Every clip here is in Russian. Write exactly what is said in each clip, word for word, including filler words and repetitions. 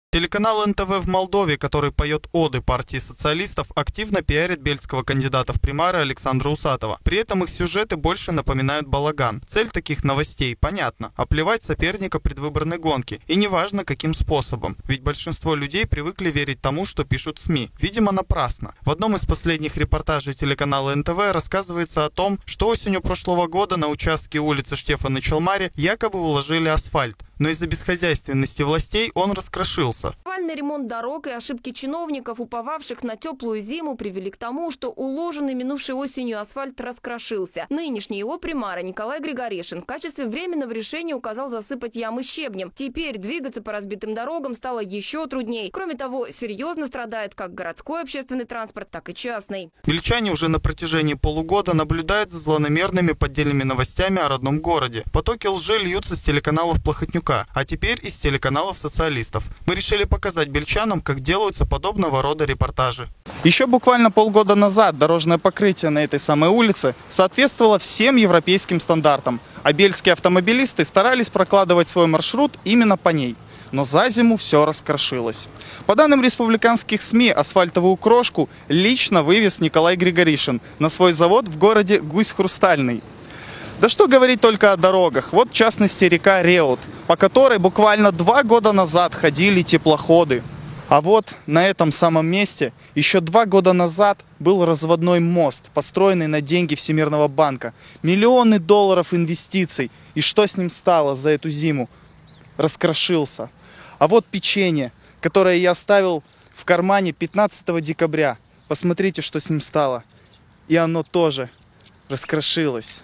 Телеканал эн тэ вэ в Молдове, который поет оды партии социалистов, активно пиарит бельского кандидата в примары Александра Усатова. При этом их сюжеты больше напоминают балаган. Цель таких новостей понятна – оплевать соперника предвыборной гонки. И неважно, каким способом. Ведь большинство людей привыкли верить тому, что пишут СМИ. Видимо, напрасно. В одном из последних репортажей телеканала эн тэ вэ рассказывается о том, что осенью прошлого года на участке улицы Штефана Челмари якобы уложили асфальт. Но из-за бесхозяйственности властей он раскрошился. Повальный ремонт дорог и ошибки чиновников, уповавших на теплую зиму, привели к тому, что уложенный минувшей осенью асфальт раскрошился. Нынешний его примар Николай Григоришин в качестве временного решения указал засыпать ямы щебнем. Теперь двигаться по разбитым дорогам стало еще трудней. Кроме того, серьезно страдает как городской общественный транспорт, так и частный. Бельчане уже на протяжении полугода наблюдают за злонамеренными поддельными новостями о родном городе. Потоки лжи льются с телеканалов Плохотнюка, а теперь из телеканалов социалистов. Мы решили показать бельчанам, как делаются подобного рода репортажи. Еще буквально полгода назад дорожное покрытие на этой самой улице соответствовало всем европейским стандартам, а бельские автомобилисты старались прокладывать свой маршрут именно по ней. Но за зиму все раскрошилось. По данным республиканских СМИ, асфальтовую крошку лично вывез Николай Григоришин на свой завод в городе Гусь-Хрустальный. Да что говорить только о дорогах. Вот в частности река Реут, по которой буквально два года назад ходили теплоходы. А вот на этом самом месте еще два года назад был разводной мост, построенный на деньги Всемирного банка. Миллионы долларов инвестиций. И что с ним стало за эту зиму? Раскрошился. А вот печенье, которое я оставил в кармане пятнадцатого декабря. Посмотрите, что с ним стало. И оно тоже раскрошилось.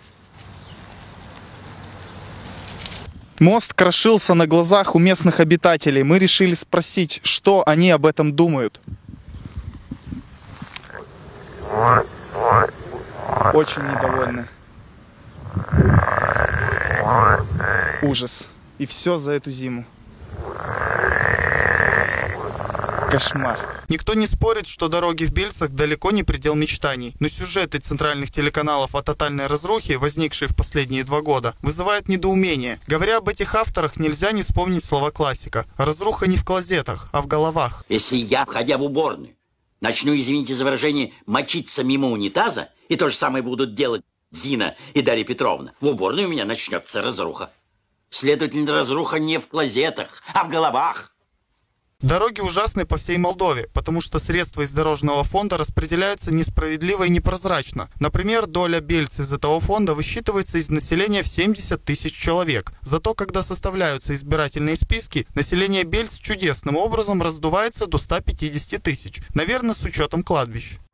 Мост крошился на глазах у местных обитателей. Мы решили спросить, что они об этом думают. Очень недовольны. Ужас. И все за эту зиму. Кошмар. Никто не спорит, что дороги в Бельцах далеко не предел мечтаний. Но сюжеты центральных телеканалов о тотальной разрухе, возникшей в последние два года, вызывают недоумение. Говоря об этих авторах, нельзя не вспомнить слова классика. Разруха не в клозетах, а в головах. Если я, входя в уборную, начну, извините за выражение, мочиться мимо унитаза, и то же самое будут делать Зина и Дарья Петровна, в уборной у меня начнется разруха. Следовательно, разруха не в клозетах, а в головах. Дороги ужасны по всей Молдове, потому что средства из дорожного фонда распределяются несправедливо и непрозрачно. Например, доля Бельц из этого фонда высчитывается из населения в семьдесят тысяч человек. Зато, когда составляются избирательные списки, население Бельц чудесным образом раздувается до ста пятидесяти тысяч. Наверное, с учетом кладбищ.